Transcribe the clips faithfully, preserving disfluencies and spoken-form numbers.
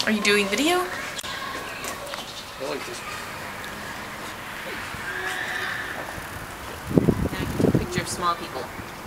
Are you doing video? I like this. Now I can take a picture of small people.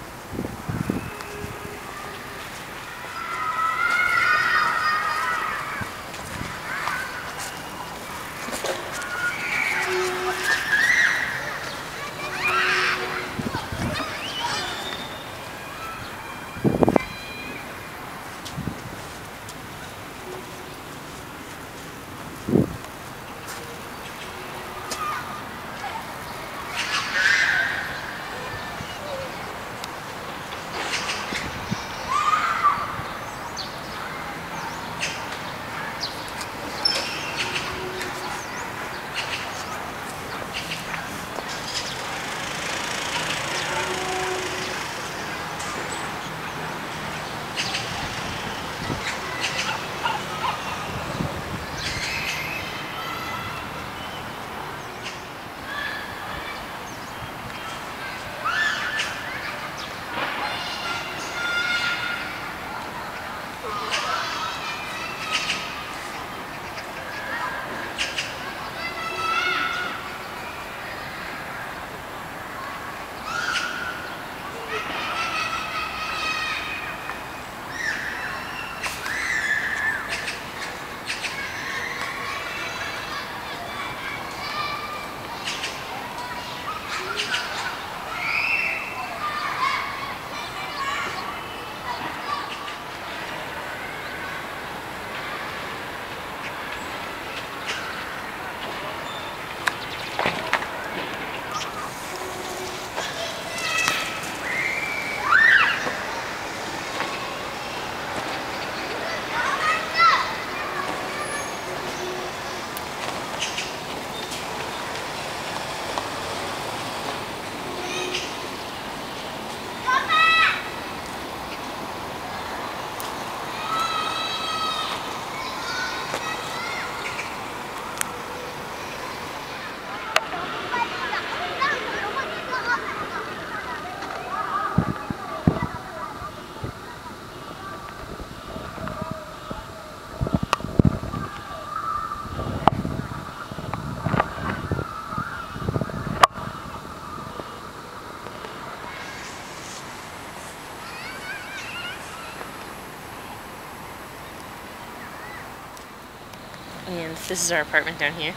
And this is our apartment down here.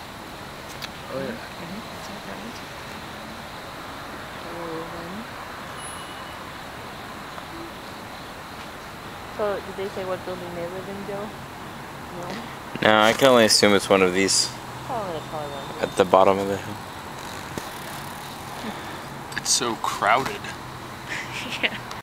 Oh yeah. Mm-hmm. That's our apartment. So, did they say what building they live in, Joe? No? No, I can only assume it's one of these. Probably, probably one. At the bottom of the hill. It's so crowded. Yeah.